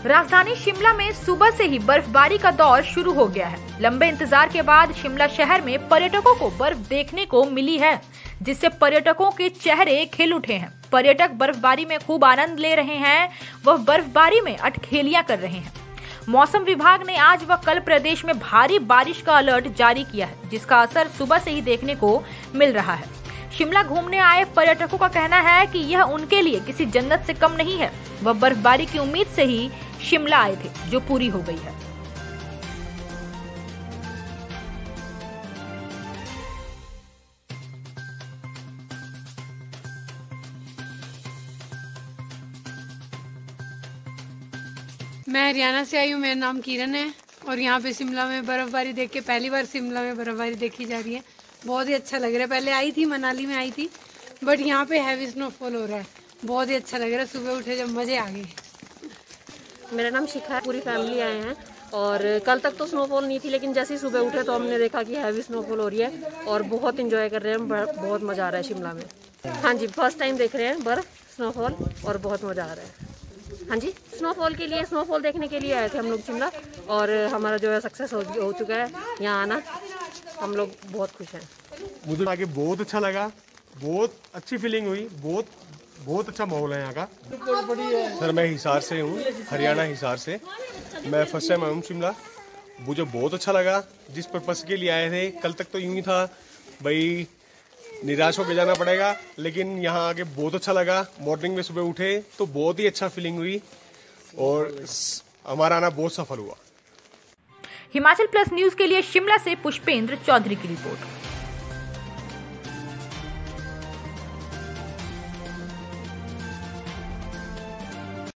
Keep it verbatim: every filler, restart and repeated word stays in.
राजधानी शिमला में सुबह से ही बर्फबारी का दौर शुरू हो गया है। लंबे इंतजार के बाद शिमला शहर में पर्यटकों को बर्फ देखने को मिली है, जिससे पर्यटकों के चेहरे खिल उठे हैं। पर्यटक बर्फबारी में खूब आनंद ले रहे हैं, वह बर्फबारी में अटखेलियां कर रहे हैं। मौसम विभाग ने आज व कल प्रदेश में भारी बारिश का अलर्ट जारी किया है, जिसका असर सुबह से ही देखने को मिल रहा है। शिमला घूमने आए पर्यटकों का कहना है कि यह उनके लिए किसी जन्नत से कम नहीं है। वह बर्फबारी की उम्मीद से ही शिमला आए थे, जो पूरी हो गई है। मैं हरियाणा से आई हूँ, मेरा नाम किरण है और यहाँ पे शिमला में बर्फबारी देख के पहली बार शिमला में बर्फबारी देखी जा रही है। बहुत ही अच्छा लग रहा है। पहले आई थी, मनाली में आई थी, बट यहाँ पे हैवी स्नोफॉल हो रहा है। बहुत ही अच्छा लग रहा है। सुबह उठे जब मजे आ गए। मेरा नाम शिखा है, पूरी फैमिली आए हैं और कल तक तो स्नोफॉल नहीं थी, लेकिन जैसे ही सुबह उठे तो हमने देखा कि हैवी स्नोफॉल हो रही है और बहुत इंजॉय कर रहे हैं। बहुत मज़ा आ रहा है शिमला में। हाँ जी, फर्स्ट टाइम देख रहे हैं बर्फ स्नोफॉल और बहुत मज़ा आ रहा है। हाँ जी, स्नोफॉल के लिए स्नोफॉल देखने के लिए आए थे हम लोग शिमला और हमारा जो है सक्सेस हो, हो चुका है यहाँ आना। हम लोग बहुत खुश हैं। मुझे आगे बहुत अच्छा लगा, बहुत अच्छी फीलिंग हुई, बहुत बहुत अच्छा माहौल है यहाँ का। सर मैं हिसार से हूँ, हरियाणा हिसार से। मैं फर्स्ट टाइम आया हूँ शिमला। मुझे बहुत अच्छा लगा। जिस पर्पस के लिए आए थे, कल तक तो यूँ ही था भाई निराश होकर जाना पड़ेगा, लेकिन यहाँ आके बहुत अच्छा लगा। मॉर्निंग में सुबह उठे तो बहुत ही अच्छा फीलिंग हुई और हमारा आना बहुत सफल हुआ। हिमाचल प्लस न्यूज के लिए शिमला से पुष्पेंद्र चौधरी की रिपोर्ट।